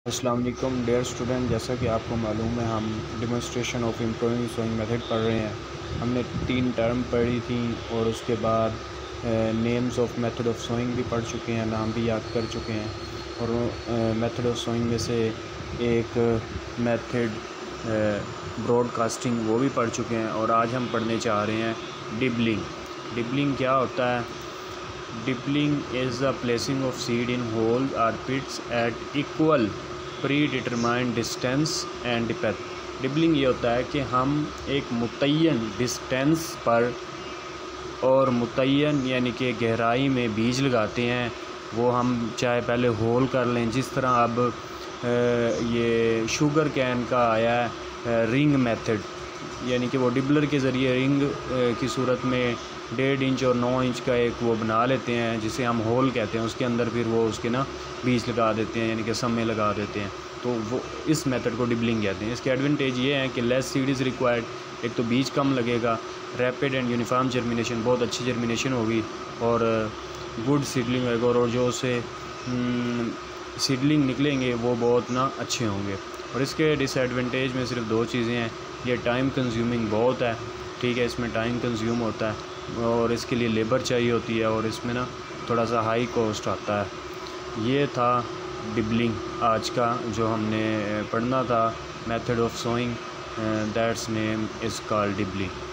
अस्सलाम वालेकुम dear student, जैसा कि आपको मालूम है हम demonstration of improving sowing method पढ़ रहे हैं। हमने 3 टर्म पढ़ी थी और उसके बाद names of method of sowing भी पढ़ चुके हैं, नाम भी याद कर चुके हैं। और मेथड ऑफ सोइंग में से एक मेथड ब्रॉडकास्टिंग वो भी पढ़ चुके हैं। और आज हम पढ़ने जा रहे हैं डिबलिंग। डिबलिंग क्या होता है? Dibbling is the placing of seed in hole और pits at equal predetermined distance and depth. Dibbling ये होता है कि हम एक मुतय्यन डिस्टेंस पर और मुतय्यन यानी कि गहराई में बीज लगाते हैं। वो हम चाहे पहले होल कर लें, जिस तरह अब ये शुगर कैन का आया है रिंग मेथड, यानी कि वो डिबलर के ज़रिए रिंग की सूरत में 1.5 इंच और 9 इंच का एक वो बना लेते हैं, जिसे हम होल कहते हैं। उसके अंदर फिर वो उसके बीज लगा देते हैं, यानी कि समय लगा देते हैं। तो वो इस मेथड को डिबलिंग कहते हैं। इसके एडवांटेज ये हैं कि लेस सीड इज़ रिक्वायर्ड, एक तो बीज कम लगेगा, रैपिड एंड यूनिफॉर्म जर्मिनेशन, बहुत अच्छी जर्मिनेशन होगी, और गुड सीडलिंग होगा, और जो से सीडलिंग निकलेंगे वो बहुत अच्छे होंगे। और इसके डिसएडवांटेज में सिर्फ 2 चीज़ें हैं। ये टाइम कंज्यूमिंग बहुत है, ठीक है, इसमें टाइम कंज्यूम होता है और इसके लिए लेबर चाहिए होती है, और इसमें थोड़ा सा हाई कॉस्ट आता है। ये था डिबलिंग आज का जो हमने पढ़ना था, method of sowing, that's name is called dibbling.